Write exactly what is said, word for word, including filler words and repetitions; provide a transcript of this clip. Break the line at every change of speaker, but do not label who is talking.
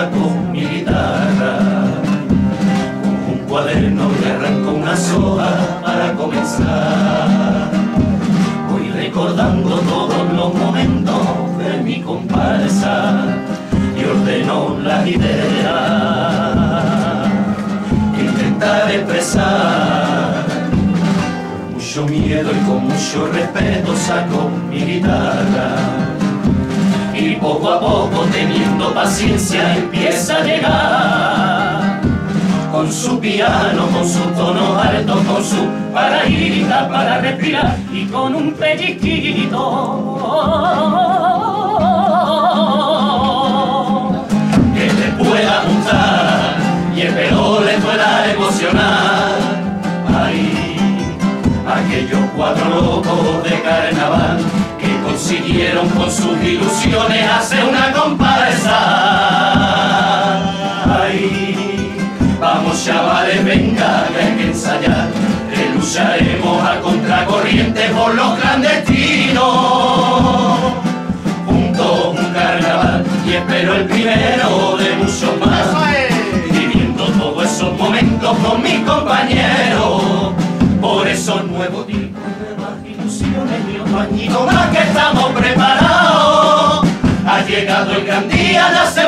saco mi guitarra, con un cuaderno le arranco una soga para comenzar. Voy recordando todos los momentos de mi comparsa y ordeno las ideas que intentar expresar. Con mucho miedo y con mucho respeto saco mi guitarra, y poco a poco, teniendo paciencia, empieza a llegar con su piano, con su tono alto, con su paraíta para respirar y con un pellizquito que le pueda gustar y espero le pueda emocionar. Ay, aquellos cuatro locos de carnaval que consiguieron con sus ilusiones hacer una comparsa. Ay, vamos chavales, venga, que hay que ensayar, que lucharemos a contracorriente por los clandestinos. Juntos un carnaval y espero el primero de muchos más, viviendo todos esos momentos con mis compañeros. Por esos nuevos tiempos, nuevas ilusiones y otro añito más que estamos preparados. Ha llegado el gran día, la